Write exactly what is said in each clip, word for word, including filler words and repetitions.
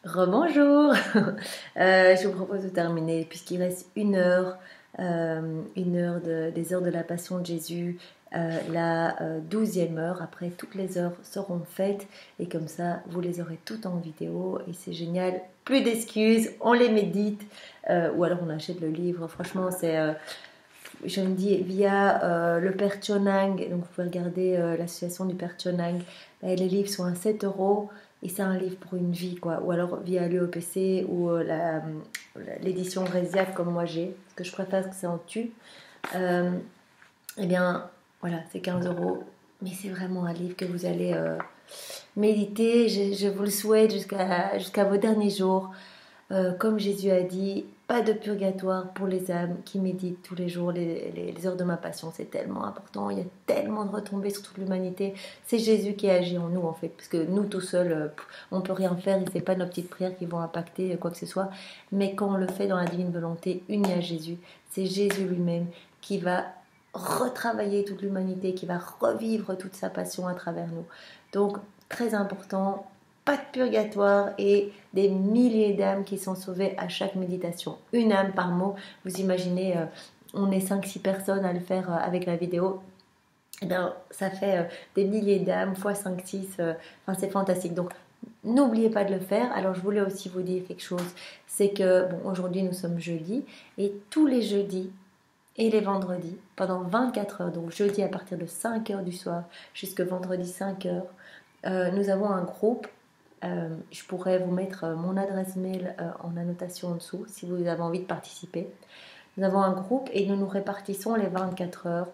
Rebonjour. Euh, je vous propose de terminer, puisqu'il reste une heure, euh, une heure de- des heures de la Passion de Jésus, euh, la euh, douzième heure. Après, toutes les heures seront faites, et comme ça, vous les aurez toutes en vidéo, et c'est génial. Plus d'excuses, on les médite, euh, ou alors on achète le livre. Franchement, c'est, euh, je me dis, via euh, le Père Chonang, donc vous pouvez regarder euh, l'association du Père Chonang, ben, les livres sont à sept euros. Et c'est un livre pour une vie, quoi. Ou alors via l'U E P C ou euh, la- l'édition Résiac comme moi j'ai, parce que je préfère que c'est en tu. Euh, eh bien, voilà, c'est quinze euros. Mais c'est vraiment un livre que vous allez euh, méditer. Je, je vous le souhaite jusqu'à jusqu'à vos derniers jours. Euh, comme Jésus a dit, pas de purgatoire pour les âmes qui méditent tous les jours les, les- les heures de ma passion. C'est tellement important. Il y a tellement de retombées sur toute l'humanité. C'est Jésus qui agit en nous, en fait. Parce que nous, tout seuls, euh, pff, on peut rien faire. Et c'est pas nos petites prières qui vont impacter euh, quoi que ce soit. Mais quand on le fait dans la divine volonté, unis à Jésus, c'est Jésus lui-même qui va retravailler toute l'humanité, qui va revivre toute sa passion à travers nous. Donc, très important, pas de purgatoire et des milliers d'âmes qui sont sauvées à chaque méditation. Une âme par mot. Vous imaginez, euh, on est cinq six personnes à le faire euh, avec la vidéo. Eh bien, ça fait euh, des milliers d'âmes fois cinq six. Euh, enfin, c'est fantastique. Donc, n'oubliez pas de le faire. Alors, je voulais aussi vous dire quelque chose. C'est que, bon, aujourd'hui, nous sommes jeudi. Et tous les jeudis et les vendredis, pendant vingt-quatre heures, donc jeudi à partir de cinq heures du soir jusqu'à vendredi cinq heures, euh, nous avons un groupe. Euh, je pourrais vous mettre euh, mon adresse mail euh, en annotation en dessous si vous avez envie de participer. Nous avons un groupe et nous nous répartissons les vingt-quatre heures.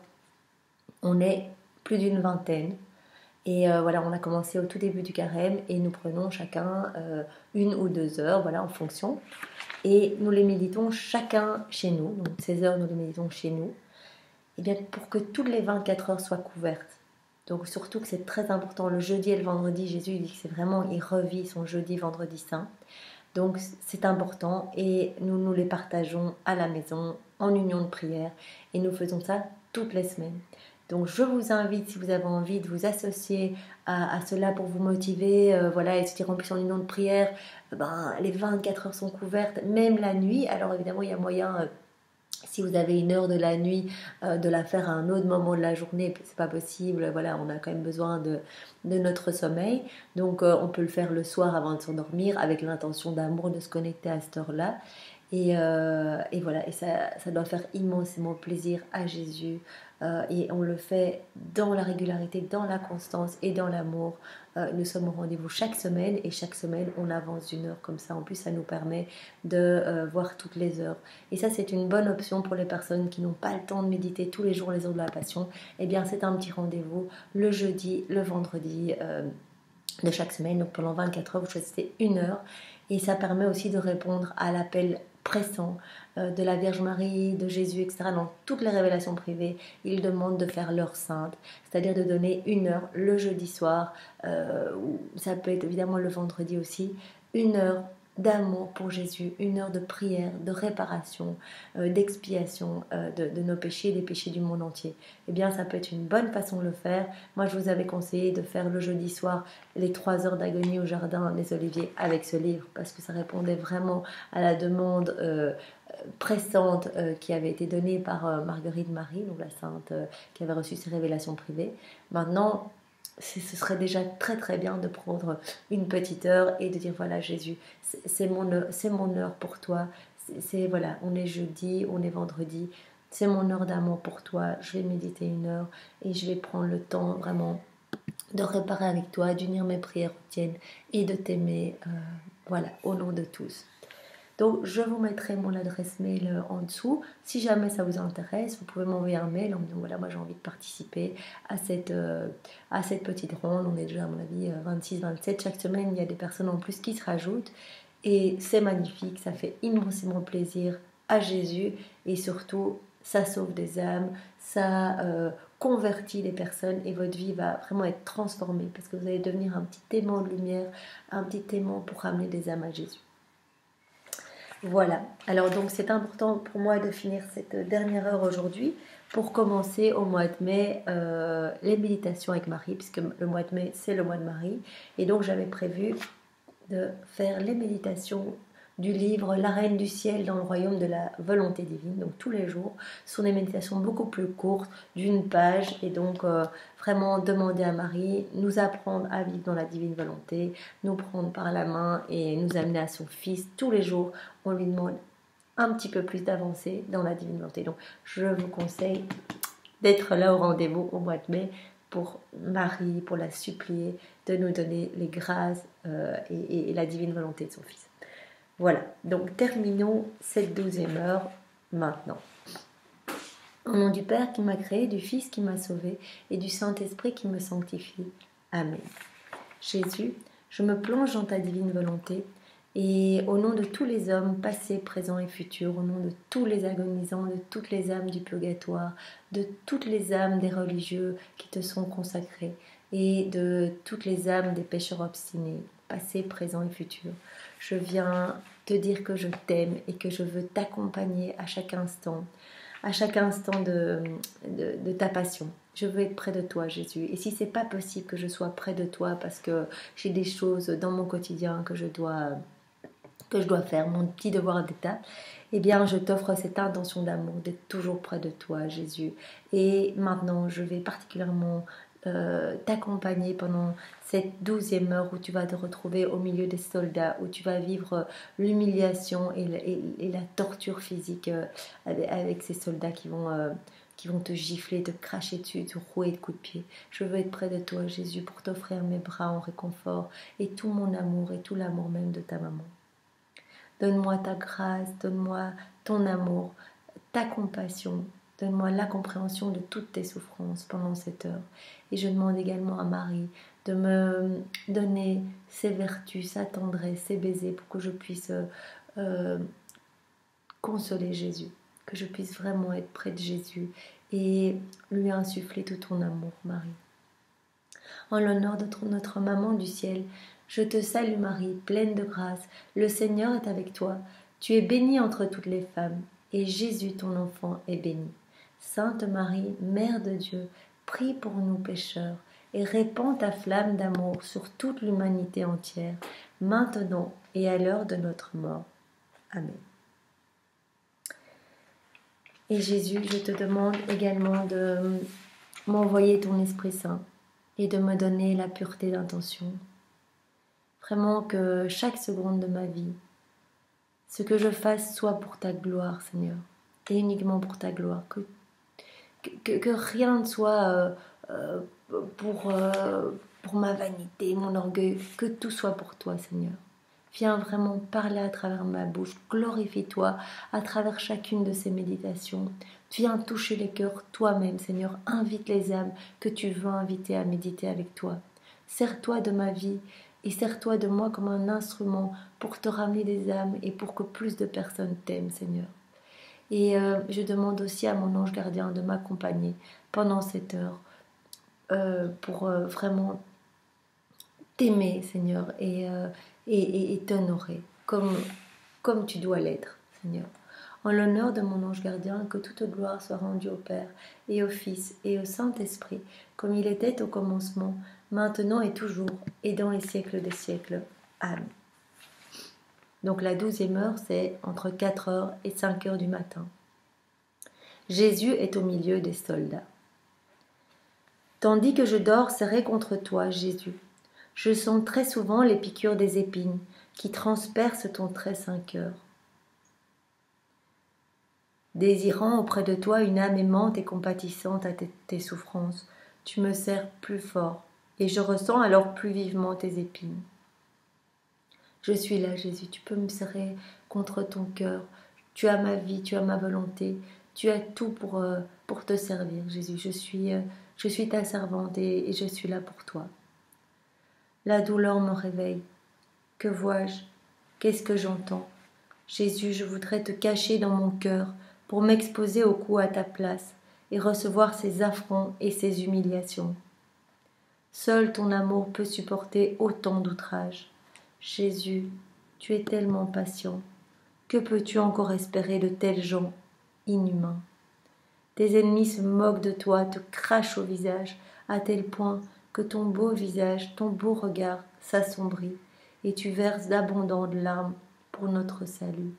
On est plus d'une vingtaine. Et euh, voilà, on a commencé au tout début du carême et nous prenons chacun euh, une ou deux heures, voilà, en fonction. Et nous les méditons chacun chez nous. Donc seize heures, nous les méditons chez nous. Et bien pour que toutes les vingt-quatre heures soient couvertes. Donc surtout que c'est très important, le jeudi et le vendredi, Jésus dit que c'est vraiment, il revit son jeudi, vendredi saint. Donc c'est important et nous nous les partageons à la maison, en union de prière, et nous faisons ça toutes les semaines. Donc je vous invite, si vous avez envie, de vous associer à, à cela pour vous motiver, euh, voilà, et se dire en plus en union de prière, ben, les vingt-quatre heures sont couvertes, même la nuit. Alors évidemment, il y a moyen... euh, si vous avez une heure de la nuit, euh, de la faire à un autre moment de la journée, c'est pas possible. Voilà, on a quand même besoin de, de notre sommeil. Donc, euh, on peut le faire le soir avant de s'endormir avec l'intention d'amour de se connecter à cette heure-là. Et, euh, et voilà, et ça, ça doit faire immensément plaisir à Jésus. Euh, et on le fait dans la régularité, dans la constance et dans l'amour. Euh, nous sommes au rendez-vous chaque semaine et chaque semaine on avance d'une heure comme ça. En plus, ça nous permet de euh, voir toutes les heures. Et ça, c'est une bonne option pour les personnes qui n'ont pas le temps de méditer tous les jours les heures de la Passion. Eh bien, c'est un petit rendez-vous le jeudi, le vendredi euh, de chaque semaine. Donc, pendant vingt-quatre heures, vous choisissez une heure. Et ça permet aussi de répondre à l'appel pressant euh, de la Vierge Marie, de Jésus, et cetera. Dans toutes les révélations privées, il demande de faire l'heure sainte, c'est-à-dire de donner une heure le jeudi soir, euh, ou ça peut être évidemment le vendredi aussi, une heure d'amour pour Jésus, une heure de prière, de réparation, euh, d'expiation euh, de, de nos péchés, des péchés du monde entier. Eh bien, ça peut être une bonne façon de le faire. Moi, je vous avais conseillé de faire le jeudi soir les trois heures d'agonie au jardin des Oliviers avec ce livre, parce que ça répondait vraiment à la demande euh, pressante euh, qui avait été donnée par euh, Marguerite Marie, donc la sainte euh, qui avait reçu ses révélations privées. Maintenant, ce serait déjà très très bien de prendre une petite heure et de dire voilà Jésus, c'est mon heure, c'est mon heure pour toi. C'est voilà, on est jeudi, on est vendredi, c'est mon heure d'amour pour toi. Je vais méditer une heure et je vais prendre le temps vraiment de réparer avec toi, d'unir mes prières aux tiennes et de t'aimer, euh, voilà, au nom de tous. Donc, je vous mettrai mon adresse mail en dessous. Si jamais ça vous intéresse, vous pouvez m'envoyer un mail en me disant voilà, moi j'ai envie de participer à cette, euh, à cette petite ronde. On est déjà, à mon avis, vingt-six vingt-sept. Chaque semaine, il y a des personnes en plus qui se rajoutent. Et c'est magnifique, ça fait immensément plaisir à Jésus. Et surtout, ça sauve des âmes, ça euh, convertit les personnes et votre vie va vraiment être transformée parce que vous allez devenir un petit aimant de lumière, un petit aimant pour ramener des âmes à Jésus. Voilà, alors donc c'est important pour moi de finir cette dernière heure aujourd'hui pour commencer au mois de mai euh, les méditations avec Marie, puisque le mois de mai c'est le mois de Marie, et donc j'avais prévu de faire les méditations du livre La Reine du Ciel dans le royaume de la volonté divine. Donc tous les jours, ce sont des méditations beaucoup plus courtes, d'une page, et donc euh, vraiment demander à Marie, nous apprendre à vivre dans la divine volonté, nous prendre par la main et nous amener à son Fils. Tous les jours, on lui demande un petit peu plus d'avancer dans la divine volonté. Donc je vous conseille d'être là au rendez-vous au mois de mai pour Marie, pour la supplier de nous donner les grâces euh, et, et la divine volonté de son Fils. Voilà, donc terminons cette douzième heure maintenant. Au nom du Père qui m'a créé, du Fils qui m'a sauvé et du Saint-Esprit qui me sanctifie. Amen. Jésus, je me plonge dans ta divine volonté et au nom de tous les hommes, passés, présents et futurs, au nom de tous les agonisants, de toutes les âmes du purgatoire, de toutes les âmes des religieux qui te sont consacrés et de toutes les âmes des pécheurs obstinés, passés, présents et futurs, je viens te dire que je t'aime et que je veux t'accompagner à chaque instant, à chaque instant de, de, de ta passion. Je veux être près de toi, Jésus. Et si c'est pas possible que je sois près de toi parce que j'ai des choses dans mon quotidien que je dois, que je dois faire, mon petit devoir d'état, eh bien, je t'offre cette intention d'amour, d'être toujours près de toi, Jésus. Et maintenant, je vais particulièrement Euh, t'accompagner pendant cette douzième heure où tu vas te retrouver au milieu des soldats, où tu vas vivre l'humiliation et, et, et la torture physique euh, avec, avec ces soldats qui vont, euh, qui vont te gifler, te cracher dessus, te rouer de coups de pied. Je veux être près de toi, Jésus, pour t'offrir mes bras en réconfort et tout mon amour et tout l'amour même de ta maman. Donne-moi ta grâce, donne-moi ton amour, ta compassion. Donne-moi la compréhension de toutes tes souffrances pendant cette heure. Et je demande également à Marie de me donner ses vertus, sa tendresse, ses baisers pour que je puisse euh, consoler Jésus, que je puisse vraiment être près de Jésus et lui insuffler tout ton amour, Marie. En l'honneur de notre maman du ciel, je te salue Marie, pleine de grâce. Le Seigneur est avec toi. Tu es bénie entre toutes les femmes, et Jésus, ton enfant, est béni. Sainte Marie, Mère de Dieu, prie pour nous pécheurs et répands ta flamme d'amour sur toute l'humanité entière, maintenant et à l'heure de notre mort. Amen. Et Jésus, je te demande également de m'envoyer ton Esprit Saint et de me donner la pureté d'intention. Vraiment que chaque seconde de ma vie, ce que je fasse soit pour ta gloire, Seigneur, et uniquement pour ta gloire, que Que, que rien ne soit euh, euh, pour, euh, pour ma vanité, mon orgueil, que tout soit pour toi, Seigneur. Viens vraiment parler à travers ma bouche, glorifie-toi à travers chacune de ces méditations. Viens toucher les cœurs toi-même, Seigneur. Invite les âmes que tu veux inviter à méditer avec toi. Sers-toi de ma vie et sers-toi de moi comme un instrument pour te ramener des âmes et pour que plus de personnes t'aiment, Seigneur. Et euh, je demande aussi à mon ange gardien de m'accompagner pendant cette heure euh, pour euh, vraiment t'aimer, Seigneur, et, euh, et, et, et t'honorer comme, comme tu dois l'être, Seigneur. En l'honneur de mon ange gardien, que toute gloire soit rendue au Père et au Fils et au Saint-Esprit, comme il était au commencement, maintenant et toujours, et dans les siècles des siècles. Amen. Donc la douzième heure, c'est entre quatre heures et cinq heures du matin. Jésus est au milieu des soldats. Tandis que je dors serré contre toi, Jésus, je sens très souvent les piqûres des épines qui transpercent ton très saint cœur. Désirant auprès de toi une âme aimante et compatissante à tes, tes souffrances, tu me serres plus fort, et je ressens alors plus vivement tes épines. Je suis là, Jésus, tu peux me serrer contre ton cœur. Tu as ma vie, tu as ma volonté, tu as tout pour, euh, pour te servir, Jésus. Je suis, euh, je suis ta servante et, et je suis là pour toi. La douleur me réveille. Que vois-je? Qu'est-ce que j'entends? Jésus, je voudrais te cacher dans mon cœur pour m'exposer au cou à ta place et recevoir ces affronts et ces humiliations. Seul ton amour peut supporter autant d'outrages. Jésus, tu es tellement patient. Que peux-tu encore espérer de tels gens inhumains? Tes ennemis se moquent de toi, te crachent au visage, à tel point que ton beau visage, ton beau regard s'assombrit, et tu verses d'abondantes larmes pour notre salut.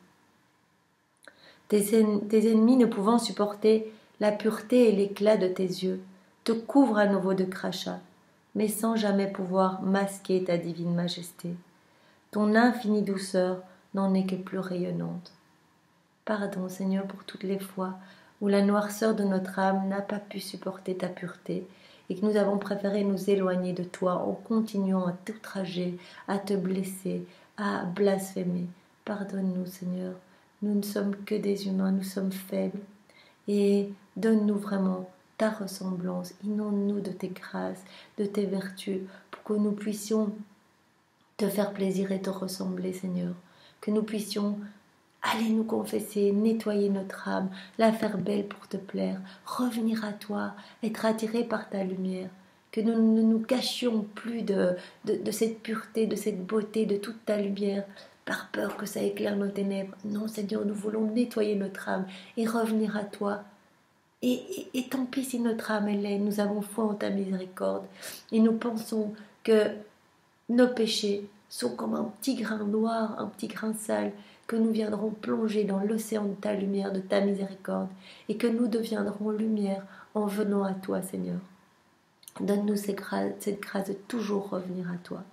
Tes, en, tes ennemis, ne pouvant supporter la pureté et l'éclat de tes yeux, te couvrent à nouveau de crachats, mais sans jamais pouvoir masquer ta divine majesté. Ton infinie douceur n'en est que plus rayonnante. Pardon, Seigneur, pour toutes les fois où la noirceur de notre âme n'a pas pu supporter ta pureté et que nous avons préféré nous éloigner de toi en continuant à t'outrager, à te blesser, à blasphémer. Pardonne-nous, Seigneur. Nous ne sommes que des humains, nous sommes faibles. Et donne-nous vraiment ta ressemblance. Inonde-nous de tes grâces, de tes vertus, pour que nous puissions te faire plaisir et te ressembler, Seigneur. Que nous puissions aller nous confesser, nettoyer notre âme, la faire belle pour te plaire, revenir à toi, être attirés par ta lumière. Que nous ne nous cachions plus de, de, de cette pureté, de cette beauté, de toute ta lumière, par peur que ça éclaire nos ténèbres. Non, Seigneur, nous voulons nettoyer notre âme et revenir à toi. Et, et, et tant pis si notre âme est laide, nous avons foi en ta miséricorde. Et nous pensons que nos péchés sont comme un petit grain noir, un petit grain sale, que nous viendrons plonger dans l'océan de ta lumière, de ta miséricorde, et que nous deviendrons lumière en venant à toi, Seigneur. Donne-nous cette grâce, cette grâce de toujours revenir à toi.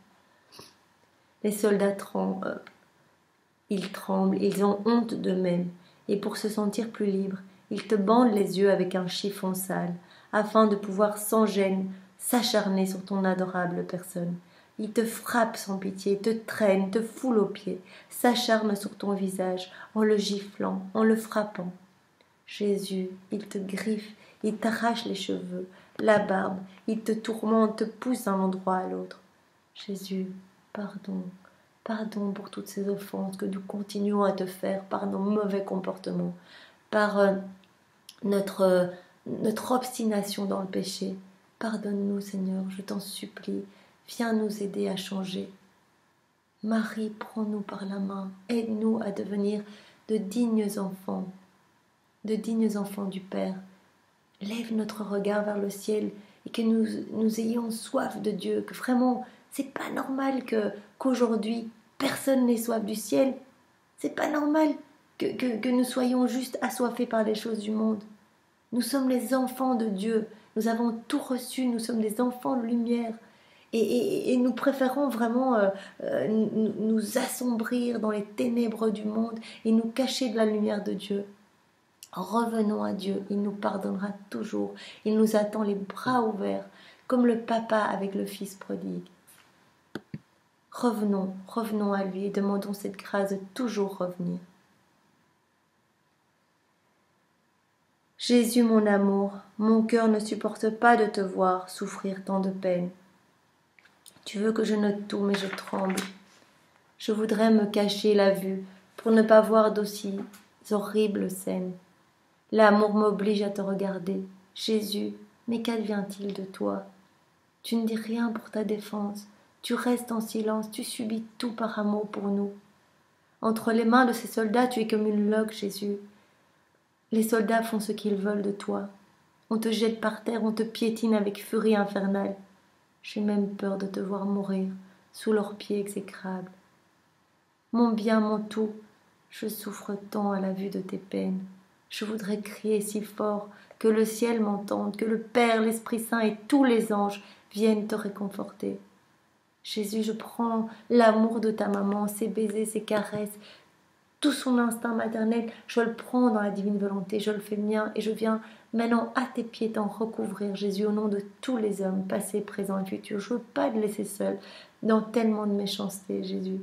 Les soldats tremblent, ils tremblent, ils ont honte d'eux-mêmes, et pour se sentir plus libres, ils te bandent les yeux avec un chiffon sale, afin de pouvoir sans gêne s'acharner sur ton adorable personne. Ils te frappent sans pitié, te traînent, te foulent aux pieds, s'acharnent sur ton visage en le giflant, en le frappant. Jésus, ils te griffent, ils t'arrachent les cheveux, la barbe, ils te tourmentent, te poussent d'un endroit à l'autre. Jésus, pardon, pardon pour toutes ces offenses que nous continuons à te faire par nos mauvais comportements, par euh, notre, euh, notre obstination dans le péché. Pardonne-nous, Seigneur, je t'en supplie. Viens nous aider à changer. Marie, prends-nous par la main, aide-nous à devenir de dignes enfants, de dignes enfants du Père. Lève notre regard vers le ciel et que nous, nous ayons soif de Dieu, que vraiment, c'est pas normal que, qu'aujourd'hui, personne n'ait soif du ciel. C'est pas normal que, que, que nous soyons juste assoiffés par les choses du monde. Nous sommes les enfants de Dieu, nous avons tout reçu, nous sommes des enfants de lumière. Et, et, et nous préférons vraiment euh, euh, nous, nous assombrir dans les ténèbres du monde et nous cacher de la lumière de Dieu. Revenons à Dieu, il nous pardonnera toujours. Il nous attend les bras ouverts, comme le papa avec le fils prodigue. Revenons, revenons à lui et demandons cette grâce de toujours revenir. Jésus, mon amour, mon cœur ne supporte pas de te voir souffrir tant de peine. Tu veux que je note tout, mais je tremble. Je voudrais me cacher la vue pour ne pas voir d'aussi horribles scènes. L'amour m'oblige à te regarder. Jésus, mais qu'advient-il de toi? Tu ne dis rien pour ta défense. Tu restes en silence, tu subis tout par amour pour nous. Entre les mains de ces soldats, tu es comme une loque, Jésus. Les soldats font ce qu'ils veulent de toi. On te jette par terre, on te piétine avec furie infernale. J'ai même peur de te voir mourir sous leurs pieds exécrables. Mon bien, mon tout, je souffre tant à la vue de tes peines. Je voudrais crier si fort que le ciel m'entende, que le Père, l'Esprit Saint et tous les anges viennent te réconforter. Jésus, je prends l'amour de ta maman, ses baisers, ses caresses, tout son instinct maternel, je le prends dans la divine volonté, je le fais mien et je viens maintenant à tes pieds t'en recouvrir, Jésus, au nom de tous les hommes, passés, présents et futurs. Je ne veux pas te laisser seul dans tellement de méchanceté, Jésus.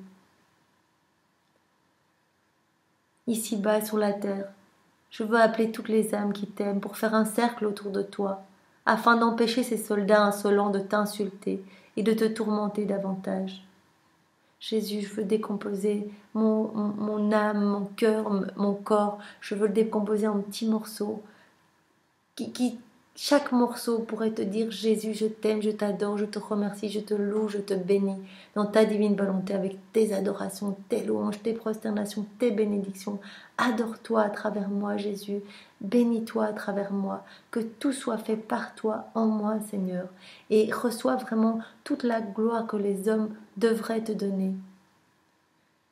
Ici-bas, sur la terre, je veux appeler toutes les âmes qui t'aiment pour faire un cercle autour de toi, afin d'empêcher ces soldats insolents de t'insulter et de te tourmenter davantage. Jésus, je veux décomposer mon, mon, mon âme, mon cœur, mon corps. Je veux le décomposer en petits morceaux. Qui, qui, chaque morceau pourrait te dire: Jésus, je t'aime, je t'adore, je te remercie, je te loue, je te bénis dans ta divine volonté avec tes adorations, tes louanges, tes prosternations, tes bénédictions. Adore-toi à travers moi, Jésus. Bénis-toi à travers moi. Que tout soit fait par toi, en moi, Seigneur. Et reçois vraiment toute la gloire que les hommes devraient te donner.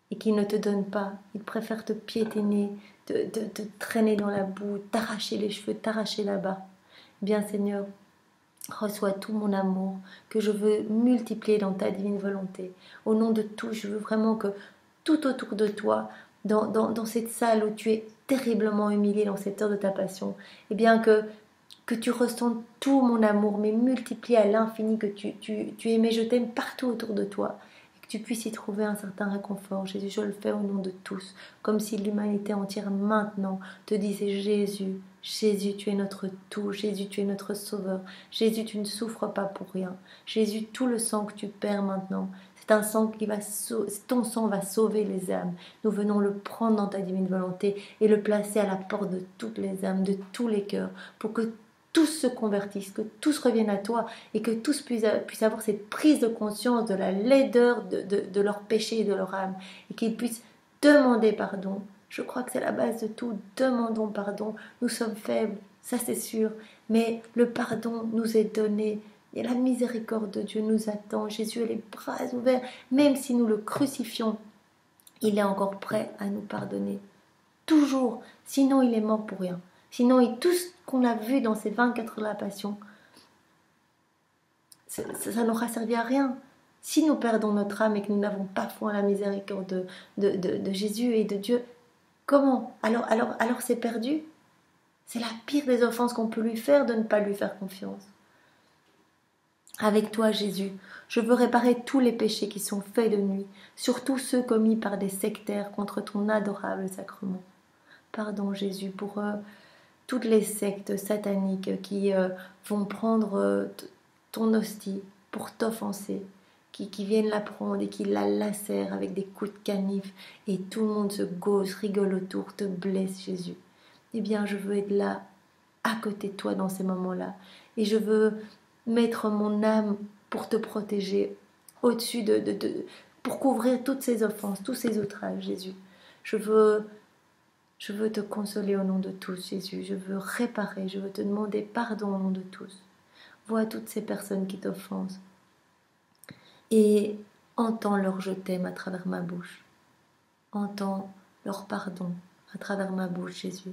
et qui ne te donne pas. Il préfère te piétiner, te, te, te traîner dans la boue, t'arracher les cheveux, t'arracher là-bas. Bien Seigneur, reçois tout mon amour que je veux multiplier dans ta divine volonté. Au nom de tout, je veux vraiment que tout autour de toi, dans, dans, dans cette salle où tu es terriblement humilié dans cette heure de ta passion, eh bien que, que tu ressentes tout mon amour, mais multiplié à l'infini, que tu, tu, tu aimais, je t'aime partout autour de toi, et que tu puisses y trouver un certain réconfort. Jésus, je le fais au nom de tous, comme si l'humanité entière maintenant te disait Jésus, Jésus, tu es notre tout, Jésus, tu es notre sauveur, Jésus, tu ne souffres pas pour rien, Jésus, tout le sang que tu perds maintenant, c'est un sang qui va, ton sang va sauver les âmes. Nous venons le prendre dans ta divine volonté et le placer à la porte de toutes les âmes, de tous les cœurs, pour que tous se convertissent, que tous reviennent à toi et que tous puissent, puissent avoir cette prise de conscience de la laideur de, de, de leur péché et de leur âme, et qu'ils puissent demander pardon. Je crois que c'est la base de tout. Demandons pardon. Nous sommes faibles, ça c'est sûr, mais le pardon nous est donné. Et la miséricorde de Dieu nous attend. Jésus a les bras ouverts. Même si nous le crucifions, il est encore prêt à nous pardonner. Toujours. Sinon, il est mort pour rien. Sinon, et tout ce qu'on a vu dans ces vingt-quatre heures de la passion, ça, ça n'aura servi à rien. Si nous perdons notre âme et que nous n'avons pas foi en la miséricorde de, de, de, de Jésus et de Dieu, comment? Alors, alors, alors c'est perdu? C'est la pire des offenses qu'on peut lui faire de ne pas lui faire confiance. Avec toi, Jésus, je veux réparer tous les péchés qui sont faits de nuit, surtout ceux commis par des sectaires contre ton adorable sacrement. Pardon, Jésus, pour euh, toutes les sectes sataniques qui euh, vont prendre euh, ton hostie pour t'offenser, qui, qui viennent la prendre et qui la lacèrent avec des coups de canif, et tout le monde se gauze, rigole autour, te blesse, Jésus. Eh bien, je veux être là, à côté de toi dans ces moments-là, et je veux mettre mon âme pour te protéger, au-dessus de, de, de... pour couvrir toutes ces offenses, tous ces outrages, Jésus. Je veux... Je veux te consoler au nom de tous, Jésus. Je veux réparer, je veux te demander pardon au nom de tous. Vois toutes ces personnes qui t'offensent et entends leur je t'aime à travers ma bouche. Entends leur pardon à travers ma bouche, Jésus.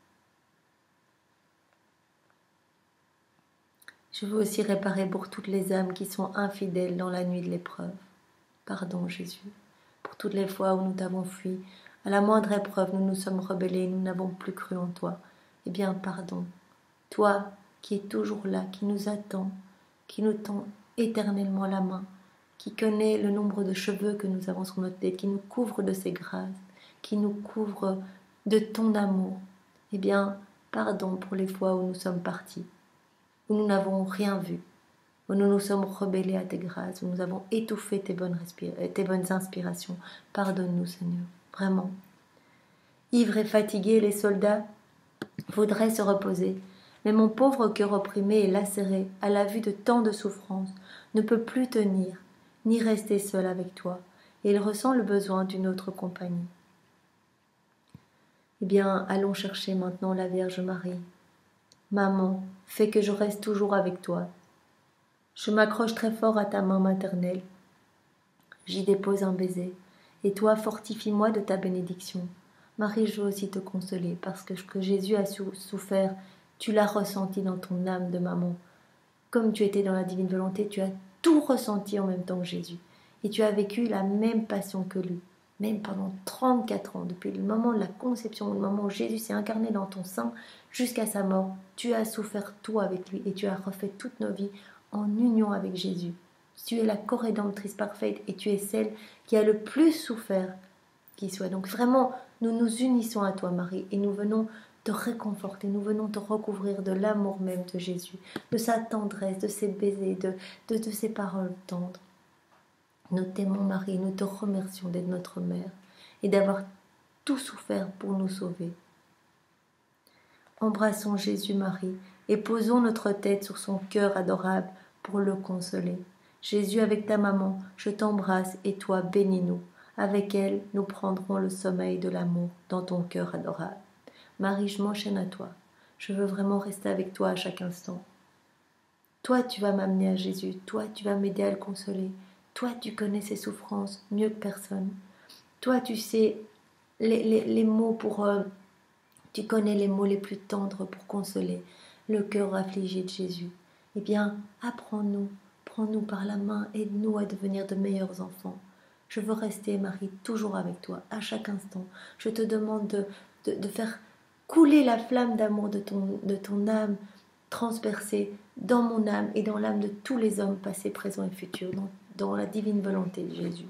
Je veux aussi réparer pour toutes les âmes qui sont infidèles dans la nuit de l'épreuve. Pardon, Jésus, pour toutes les fois où nous t'avons fui. À la moindre épreuve, nous nous sommes rebellés, nous n'avons plus cru en toi. Eh bien, pardon. Toi qui es toujours là, qui nous attend, qui nous tend éternellement la main, qui connaît le nombre de cheveux que nous avons sur notre tête, qui nous couvre de ses grâces, qui nous couvre de ton amour. Eh bien, pardon pour les fois où nous sommes partis, où nous n'avons rien vu, où nous nous sommes rebellés à tes grâces, où nous avons étouffé tes bonnes, respira- tes bonnes inspirations. Pardonne-nous, Seigneur. Vraiment. Ivres et fatigués, les soldats voudraient se reposer, mais mon pauvre cœur opprimé et lacéré à la vue de tant de souffrances ne peut plus tenir, ni rester seul avec toi, et il ressent le besoin d'une autre compagnie. Eh bien, allons chercher maintenant la Vierge Marie. Maman, fais que je reste toujours avec toi. Je m'accroche très fort à ta main maternelle. J'y dépose un baiser. Et toi, fortifie-moi de ta bénédiction. Marie, je veux aussi te consoler, parce que ce que Jésus a souffert, tu l'as ressenti dans ton âme de maman. Comme tu étais dans la divine volonté, tu as tout ressenti en même temps que Jésus. Et tu as vécu la même passion que lui, même pendant trente-quatre ans, depuis le moment de la conception, le moment où Jésus s'est incarné dans ton sein, jusqu'à sa mort. Tu as souffert tout avec lui, et tu as refait toutes nos vies en union avec Jésus. Tu es la corédemptrice parfaite et tu es celle qui a le plus souffert qui soit. Donc vraiment, nous nous unissons à toi, Marie, et nous venons te réconforter, nous venons te recouvrir de l'amour même de Jésus, de sa tendresse, de ses baisers, de, de, de ses paroles tendres. Nous t'aimons, Marie, nous te remercions d'être notre mère et d'avoir tout souffert pour nous sauver. Embrassons Jésus, Marie, et posons notre tête sur son cœur adorable pour le consoler. Jésus, avec ta maman, je t'embrasse et toi, bénis-nous. Avec elle, nous prendrons le sommeil de l'amour dans ton cœur adorable. Marie, je m'enchaîne à toi. Je veux vraiment rester avec toi à chaque instant. Toi, tu vas m'amener à Jésus. Toi, tu vas m'aider à le consoler. Toi, tu connais ses souffrances mieux que personne. Toi, tu sais les, les, les mots pour... Euh, tu connais les mots les plus tendres pour consoler le cœur affligé de Jésus. Eh bien, apprends-nous, prends-nous par la main, aide-nous à devenir de meilleurs enfants. Je veux rester, Marie, toujours avec toi, à chaque instant. Je te demande de, de, de faire couler la flamme d'amour de ton, de ton âme, transpercée dans mon âme et dans l'âme de tous les hommes passés, présents et futurs, dans, dans la divine volonté de Jésus.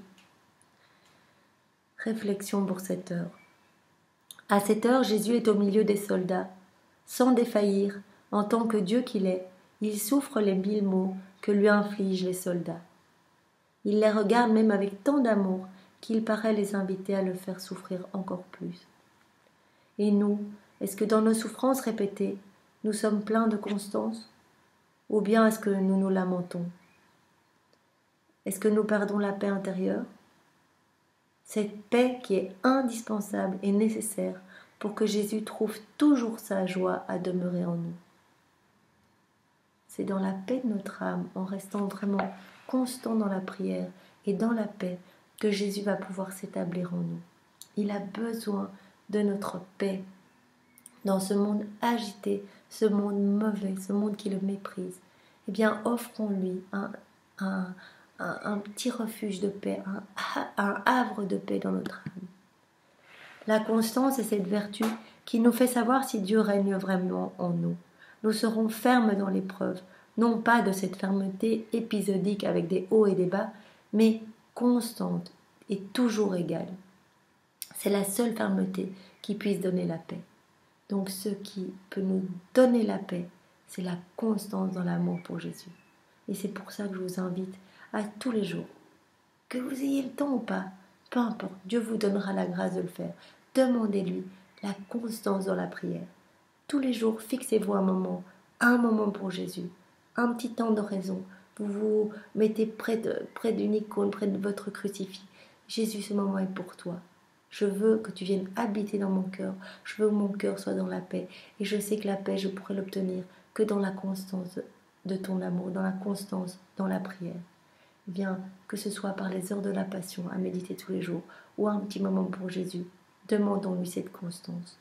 Réflexion pour cette heure. À cette heure, Jésus est au milieu des soldats. Sans défaillir, en tant que Dieu qu'il est, il souffre les mille maux que lui infligent les soldats. Il les regarde même avec tant d'amour qu'il paraît les inviter à le faire souffrir encore plus. Et nous, est-ce que dans nos souffrances répétées, nous sommes pleins de constance? Ou bien est-ce que nous nous lamentons? Est-ce que nous perdons la paix intérieure? Cette paix qui est indispensable et nécessaire pour que Jésus trouve toujours sa joie à demeurer en nous. C'est dans la paix de notre âme, en restant vraiment constant dans la prière et dans la paix, que Jésus va pouvoir s'établir en nous. Il a besoin de notre paix dans ce monde agité, ce monde mauvais, ce monde qui le méprise. Eh bien, offrons-lui un, un, un, un petit refuge de paix, un, un havre de paix dans notre âme. La constance est cette vertu qui nous fait savoir si Dieu règne vraiment en nous. Nous serons fermes dans l'épreuve, non pas de cette fermeté épisodique avec des hauts et des bas, mais constante et toujours égale. C'est la seule fermeté qui puisse donner la paix. Donc ce qui peut nous donner la paix, c'est la constance dans l'amour pour Jésus. Et c'est pour ça que je vous invite à tous les jours, que vous ayez le temps ou pas, peu importe, Dieu vous donnera la grâce de le faire. Demandez-lui la constance dans la prière. Tous les jours, fixez-vous un moment, un moment pour Jésus, un petit temps d'oraison. Vous vous mettez près, de, près d'une icône, près de votre crucifix. Jésus, ce moment est pour toi. Je veux que tu viennes habiter dans mon cœur. Je veux que mon cœur soit dans la paix. Et je sais que la paix, je pourrai l'obtenir que dans la constance de ton amour, dans la constance, dans la prière. Bien, que ce soit par les heures de la passion à méditer tous les jours ou un petit moment pour Jésus, demandons-lui cette constance.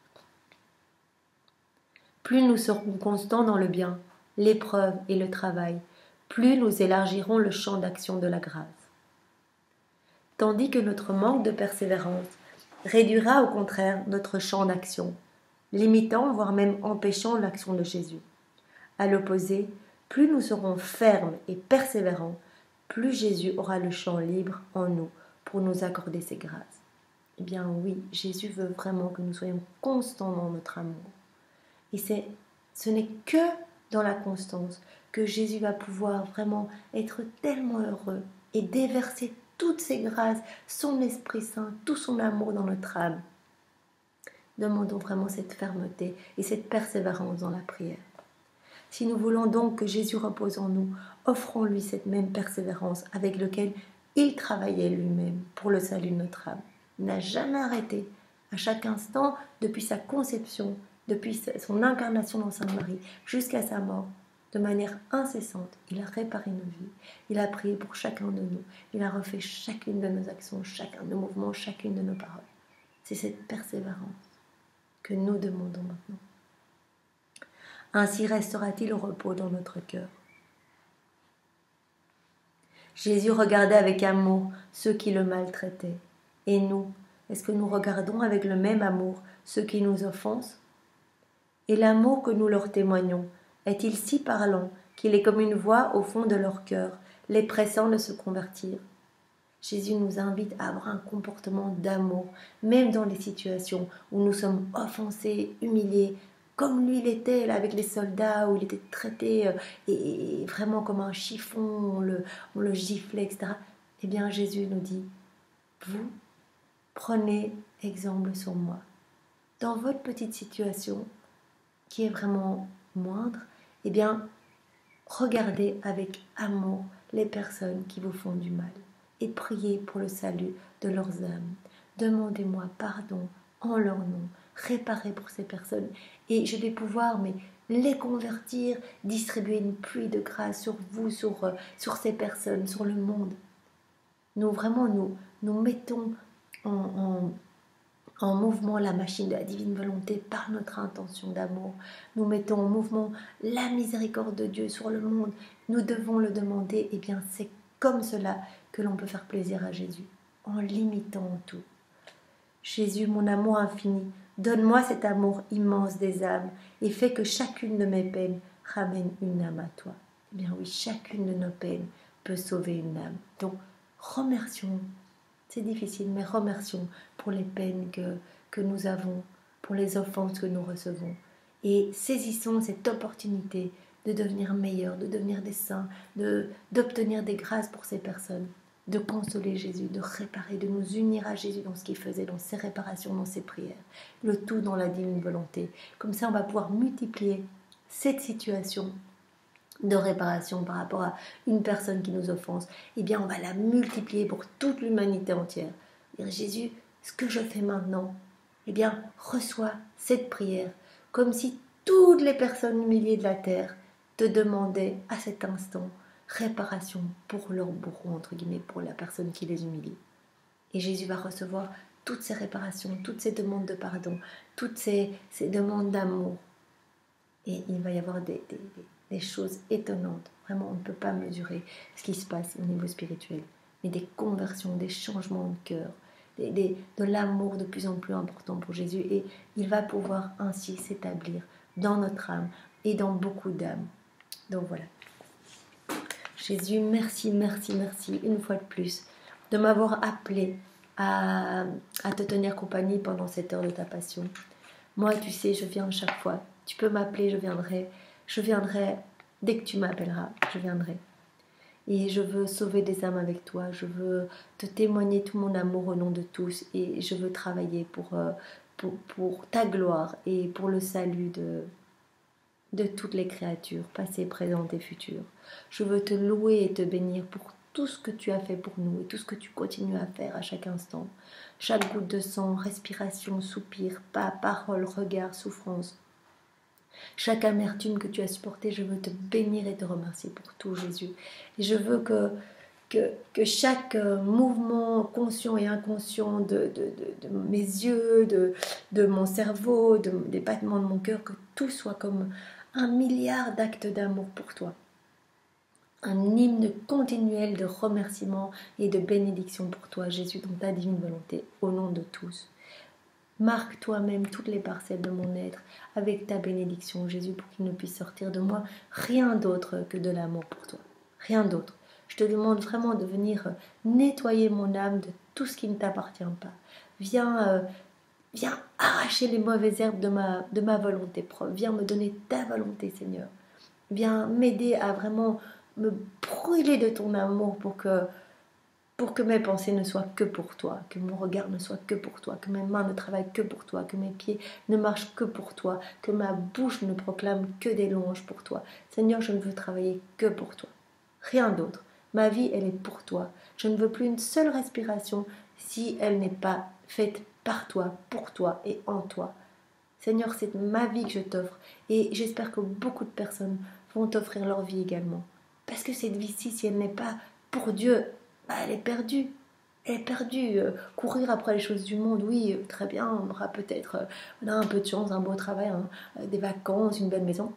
Plus nous serons constants dans le bien, l'épreuve et le travail, plus nous élargirons le champ d'action de la grâce. Tandis que notre manque de persévérance réduira au contraire notre champ d'action, limitant voire même empêchant l'action de Jésus. À l'opposé, plus nous serons fermes et persévérants, plus Jésus aura le champ libre en nous pour nous accorder ses grâces. Eh bien oui, Jésus veut vraiment que nous soyons constants dans notre amour. Et c'est, ce n'est que dans la constance que Jésus va pouvoir vraiment être tellement heureux et déverser toutes ses grâces, son Esprit Saint, tout son amour dans notre âme. Demandons vraiment cette fermeté et cette persévérance dans la prière. Si nous voulons donc que Jésus repose en nous, offrons-lui cette même persévérance avec laquelle il travaillait lui-même pour le salut de notre âme. Il n'a jamais arrêté, à chaque instant, depuis sa conception, depuis son incarnation dans Sainte Marie, jusqu'à sa mort, de manière incessante, il a réparé nos vies, il a prié pour chacun de nous, il a refait chacune de nos actions, chacun de nos mouvements, chacune de nos paroles. C'est cette persévérance que nous demandons maintenant. Ainsi restera-t-il le repos dans notre cœur. Jésus regardait avec amour ceux qui le maltraitaient. Et nous, est-ce que nous regardons avec le même amour ceux qui nous offensent? Et l'amour que nous leur témoignons est-il si parlant qu'il est comme une voix au fond de leur cœur, les pressant de se convertir? Jésus nous invite à avoir un comportement d'amour, même dans les situations où nous sommes offensés, humiliés, comme lui l'était là, avec les soldats, où il était traité euh, et, et vraiment comme un chiffon, on le, on le giflait, et cetera. Eh bien, Jésus nous dit, vous, prenez exemple sur moi. Dans votre petite situation, qui est vraiment moindre, eh bien, regardez avec amour les personnes qui vous font du mal et priez pour le salut de leurs âmes. Demandez-moi pardon en leur nom, réparez pour ces personnes et je vais pouvoir mais, les convertir, distribuer une pluie de grâce sur vous, sur, sur ces personnes, sur le monde. Nous vraiment, nous, nous mettons en, en, en mouvement la machine de la divine volonté par notre intention d'amour. Nous mettons en mouvement la miséricorde de Dieu sur le monde. Nous devons le demander. Et bien, c'est comme cela que l'on peut faire plaisir à Jésus, en l'imitant en tout. Jésus, mon amour infini, donne-moi cet amour immense des âmes et fais que chacune de mes peines ramène une âme à toi. Eh bien oui, chacune de nos peines peut sauver une âme. Donc, remercions, c'est difficile, mais remercions pour les peines que, que nous avons, pour les offenses que nous recevons. Et saisissons cette opportunité de devenir meilleurs, de devenir des saints, de, d'obtenir des grâces pour ces personnes, de consoler Jésus, de réparer, de nous unir à Jésus dans ce qu'il faisait, dans ses réparations, dans ses prières. Le tout dans la divine volonté. Comme ça, on va pouvoir multiplier cette situation de réparation par rapport à une personne qui nous offense. Eh bien, on va la multiplier pour toute l'humanité entière. Dire, Jésus, ce que je fais maintenant, eh bien, reçois cette prière, comme si toutes les personnes humiliées de la terre te demandaient à cet instant réparation pour leur bourreau, entre guillemets, pour la personne qui les humilie. Et Jésus va recevoir toutes ces réparations, toutes ces demandes de pardon, toutes ces, ces demandes d'amour. Et il va y avoir des, des, des choses étonnantes. Vraiment, on ne peut pas mesurer ce qui se passe au niveau spirituel. Mais des conversions, des changements de cœur, des, des, de l'amour de plus en plus important pour Jésus. Et il va pouvoir ainsi s'établir dans notre âme et dans beaucoup d'âmes. Donc voilà. Jésus, merci, merci, merci, une fois de plus, de m'avoir appelé à, à te tenir compagnie pendant cette heure de ta passion. Moi, tu sais, je viens chaque fois. Tu peux m'appeler, je viendrai. Je viendrai dès que tu m'appelleras, je viendrai. Et je veux sauver des âmes avec toi. Je veux te témoigner tout mon amour au nom de tous. Et je veux travailler pour, pour, pour ta gloire et pour le salut de... de toutes les créatures, passées, présentes et futures. Je veux te louer et te bénir pour tout ce que tu as fait pour nous et tout ce que tu continues à faire à chaque instant. Chaque goutte de sang, respiration, soupir, pas, parole, regard, souffrance. Chaque amertume que tu as supportée, je veux te bénir et te remercier pour tout, Jésus. Et je veux que, que, que chaque mouvement conscient et inconscient de, de, de, de mes yeux, de, de mon cerveau, de, des battements de mon cœur, que tout soit comme un milliard d'actes d'amour pour toi. Un hymne continuel de remerciements et de bénédictions pour toi, Jésus, dans ta divine volonté, au nom de tous. Marque toi-même toutes les parcelles de mon être avec ta bénédiction, Jésus, pour qu'il ne puisse sortir de moi rien d'autre que de l'amour pour toi. Rien d'autre. Je te demande vraiment de venir nettoyer mon âme de tout ce qui ne t'appartient pas. Viens... Euh, Viens arracher les mauvaises herbes de ma, de ma volonté propre. Viens me donner ta volonté, Seigneur. Viens m'aider à vraiment me brûler de ton amour pour que, pour que mes pensées ne soient que pour toi, que mon regard ne soit que pour toi, que mes mains ne travaillent que pour toi, que mes pieds ne marchent que pour toi, que ma bouche ne proclame que des louanges pour toi. Seigneur, je ne veux travailler que pour toi. Rien d'autre. Ma vie, elle est pour toi. Je ne veux plus une seule respiration si elle n'est pas faite par toi, pour toi et en toi. Seigneur, c'est ma vie que je t'offre et j'espère que beaucoup de personnes vont t'offrir leur vie également. Parce que cette vie-ci, si elle n'est pas pour Dieu, bah, elle est perdue. Elle est perdue. Euh, courir après les choses du monde, oui, euh, très bien, on aura peut-être euh, on a un peu de chance, un beau travail, hein, euh, des vacances, une belle maison.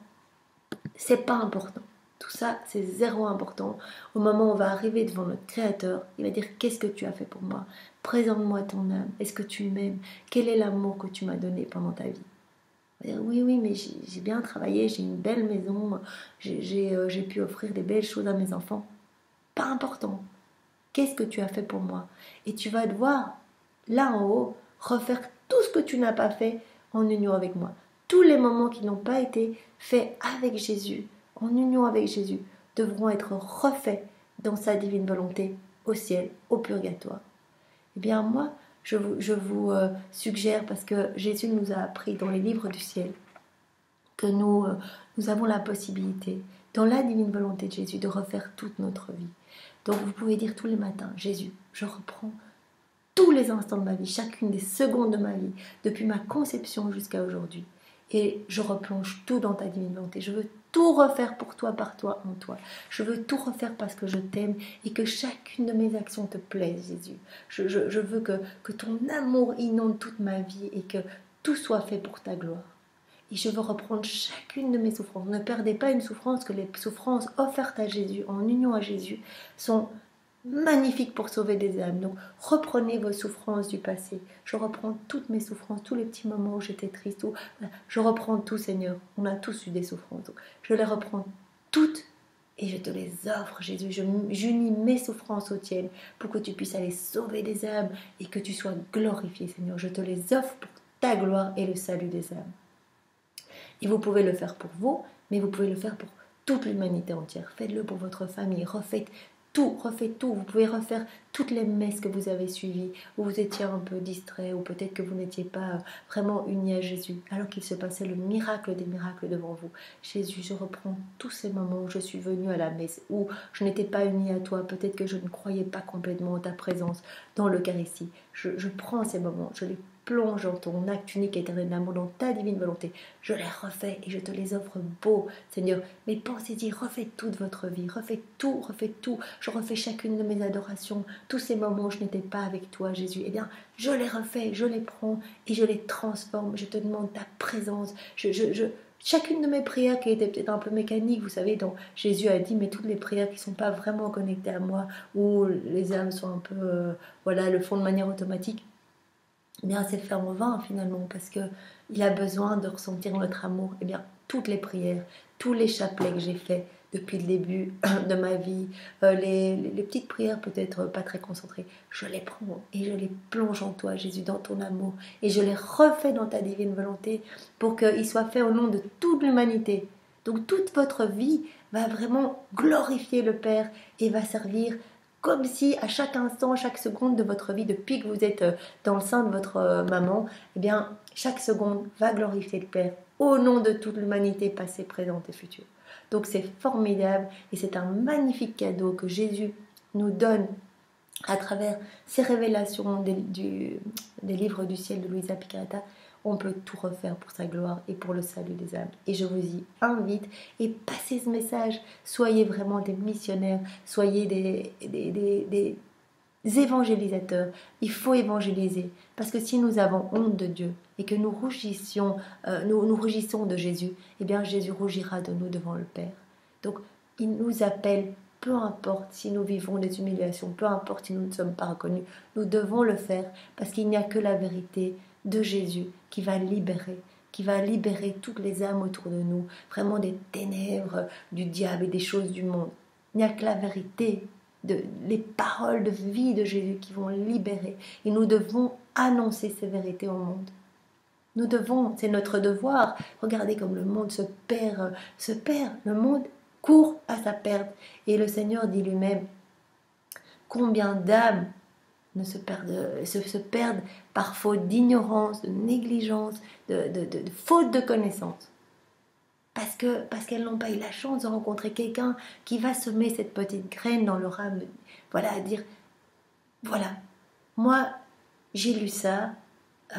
C'est pas important. Tout ça, c'est zéro important. Au moment où on va arriver devant notre Créateur, il va dire « Qu'est-ce que tu as fait pour moi ? Présente-moi ton âme. Est-ce que tu m'aimes ? Quel est l'amour que tu m'as donné pendant ta vie ?» On va dire « Oui, oui, mais j'ai, j'ai bien travaillé, j'ai une belle maison, j'ai, j'ai, euh, j'ai pu offrir des belles choses à mes enfants. » Pas important. Qu'est-ce que tu as fait pour moi ? Et tu vas devoir, là en haut, refaire tout ce que tu n'as pas fait en union avec moi. Tous les moments qui n'ont pas été faits avec Jésus, en union avec Jésus, devront être refaits dans sa divine volonté, au ciel, au purgatoire. Eh bien moi, je vous, je vous euh, suggère, parce que Jésus nous a appris dans les livres du ciel, que nous, euh, nous avons la possibilité, dans la divine volonté de Jésus, de refaire toute notre vie. Donc vous pouvez dire tous les matins, Jésus, je reprends tous les instants de ma vie, chacune des secondes de ma vie, depuis ma conception jusqu'à aujourd'hui. Et je replonge tout dans ta divine volonté. Je veux tout refaire pour toi, par toi, en toi. Je veux tout refaire parce que je t'aime et que chacune de mes actions te plaise, Jésus. Je, je, je veux que, que ton amour inonde toute ma vie et que tout soit fait pour ta gloire. Et je veux reprendre chacune de mes souffrances. Ne perdez pas une souffrance, que les souffrances offertes à Jésus, en union à Jésus, sont magnifiques pour sauver des âmes. Donc reprenez vos souffrances du passé. Je reprends toutes mes souffrances, tous les petits moments où j'étais triste. Où, je reprends tout, Seigneur. On a tous eu des souffrances. Donc, je les reprends toutes et je te les offre, Jésus. Je, j'unis mes souffrances aux tiennes pour que tu puisses aller sauver des âmes et que tu sois glorifié, Seigneur. Je te les offre pour ta gloire et le salut des âmes. Et vous pouvez le faire pour vous, mais vous pouvez le faire pour toute l'humanité entière. Faites-le pour votre famille, refaites tout, refaites tout. Vous pouvez refaire toutes les messes que vous avez suivies, où vous étiez un peu distrait, ou peut-être que vous n'étiez pas vraiment unis à Jésus, alors qu'il se passait le miracle des miracles devant vous. Jésus, je reprends tous ces moments où je suis venue à la messe, où je n'étais pas unie à toi, peut-être que je ne croyais pas complètement à ta présence dans l'Eucharistie. Je, je prends ces moments, je les plonge dans ton acte unique et éternel d'amour, dans ta divine volonté. Je les refais et je te les offre beaux, Seigneur. Mais pensez-y, refaites toute votre vie, refaites tout, refaites tout. Je refais chacune de mes adorations, tous ces moments où je n'étais pas avec toi, Jésus. Eh bien, je les refais, je les prends et je les transforme. Je te demande ta présence. Je, je, je, chacune de mes prières qui étaient peut-être un peu mécaniques, vous savez, dont Jésus a dit, mais toutes les prières qui ne sont pas vraiment connectées à moi, où les âmes sont un peu, euh, voilà, le font de manière automatique, eh bien c'est faire en vain finalement, parce qu'il a besoin de ressentir notre amour. Eh bien toutes les prières, tous les chapelets que j'ai faits depuis le début de ma vie, euh, les, les, les petites prières peut-être pas très concentrées, je les prends et je les plonge en toi, Jésus, dans ton amour, et je les refais dans ta divine volonté pour qu'ils soient faits au nom de toute l'humanité. Donc toute votre vie va vraiment glorifier le Père et va servir comme si à chaque instant, chaque seconde de votre vie, depuis que vous êtes dans le sein de votre maman, eh bien, chaque seconde va glorifier le Père au nom de toute l'humanité passée, présente et future. Donc c'est formidable et c'est un magnifique cadeau que Jésus nous donne à travers ces révélations des, du, des livres du ciel de Luisa Picarreta. On peut tout refaire pour sa gloire et pour le salut des âmes. Et je vous y invite et passez ce message. Soyez vraiment des missionnaires, soyez des, des, des, des évangélisateurs. Il faut évangéliser. Parce que si nous avons honte de Dieu et que nous rougissions, euh, nous, nous rougissons de Jésus, eh bien Jésus rougira de nous devant le Père. Donc il nous appelle. Peu importe si nous vivons des humiliations, peu importe si nous ne sommes pas reconnus, nous devons le faire parce qu'il n'y a que la vérité de Jésus qui va libérer, qui va libérer toutes les âmes autour de nous, vraiment des ténèbres du diable et des choses du monde. Il n'y a que la vérité, de, les paroles de vie de Jésus qui vont libérer. Et nous devons annoncer ces vérités au monde. Nous devons, c'est notre devoir. Regardez comme le monde se perd, se perd. Le monde court à sa perte. Et le Seigneur dit lui-même, combien d'âmes ne se perdent, se, se perdent par faute d'ignorance, de négligence, de, de, de, de faute de connaissance. Parce, que, parce qu'elles n'ont pas eu la chance de rencontrer quelqu'un qui va semer cette petite graine dans leur âme. Voilà, à dire, voilà, moi j'ai lu ça, euh,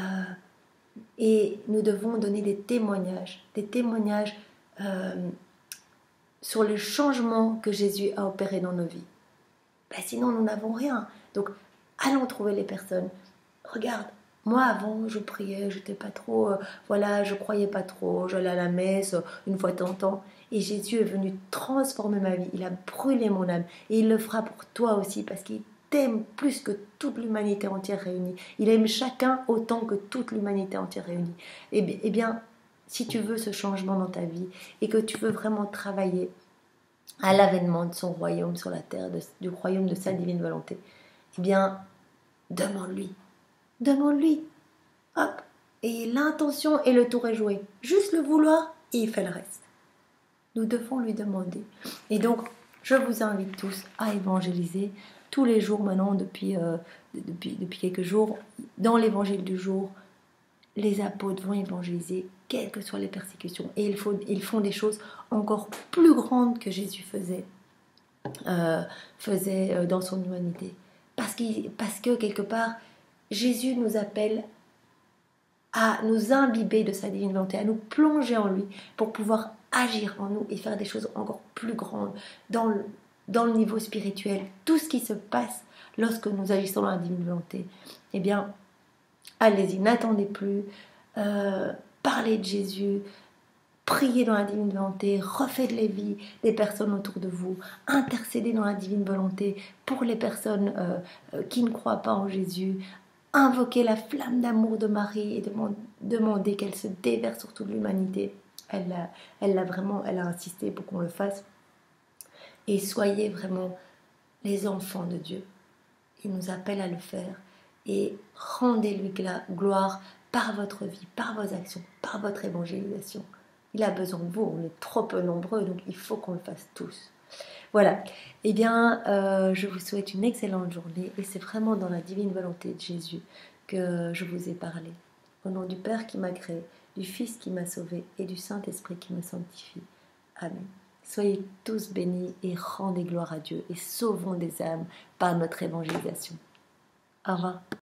et nous devons donner des témoignages, des témoignages euh, sur le changement que Jésus a opéré dans nos vies. Ben, sinon, nous n'avons rien. Donc, allons trouver les personnes. Regarde, moi avant, je priais, je n'étais pas trop, euh, voilà, je croyais pas trop, j'allais à la messe une fois de temps en temps. Et Jésus est venu transformer ma vie. Il a brûlé mon âme. Et il le fera pour toi aussi, parce qu'il t'aime plus que toute l'humanité entière réunie. Il aime chacun autant que toute l'humanité entière réunie. Et bien, eh bien, si tu veux ce changement dans ta vie et que tu veux vraiment travailler à l'avènement de son royaume sur la terre, de, du royaume de sa divine volonté, eh bien, demande-lui. Demande-lui. Hop. Et l'intention et le tour est joué. Juste le vouloir et il fait le reste. Nous devons lui demander. Et donc, je vous invite tous à évangéliser tous les jours maintenant, depuis, euh, depuis, depuis quelques jours. Dans l'évangile du jour, les apôtres vont évangéliser, quelles que soient les persécutions. Et ils font, ils font des choses encore plus grandes que Jésus faisait, euh, faisait dans son humanité. Parce, qu'il, parce que, quelque part, Jésus nous appelle à nous imbiber de sa divine volonté, à nous plonger en lui pour pouvoir agir en nous et faire des choses encore plus grandes dans le, dans le niveau spirituel. Tout ce qui se passe lorsque nous agissons dans la divine volonté, eh bien, allez-y, n'attendez plus, euh, parlez de Jésus, priez dans la divine volonté, refaites les vies des personnes autour de vous, intercédez dans la divine volonté pour les personnes euh, euh, qui ne croient pas en Jésus, invoquez la flamme d'amour de Marie et demandez, demandez qu'elle se déverse sur toute l'humanité. Elle a, elle a vraiment, elle a insisté pour qu'on le fasse. Et soyez vraiment les enfants de Dieu. Il nous appelle à le faire. Et rendez-lui gloire par votre vie, par vos actions, par votre évangélisation. Il a besoin de vous, on est trop peu nombreux, donc il faut qu'on le fasse tous. Voilà, eh bien, euh, je vous souhaite une excellente journée et c'est vraiment dans la divine volonté de Jésus que je vous ai parlé. Au nom du Père qui m'a créé, du Fils qui m'a sauvé et du Saint-Esprit qui me sanctifie. Amen. Soyez tous bénis et rendez gloire à Dieu et sauvons des âmes par notre évangélisation. Au revoir.